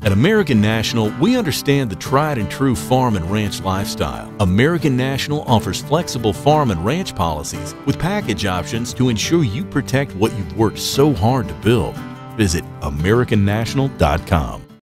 At American National, we understand the tried and true farm and ranch lifestyle. American National offers flexible farm and ranch policies with package options to ensure you protect what you've worked so hard to build. Visit AmericanNational.com.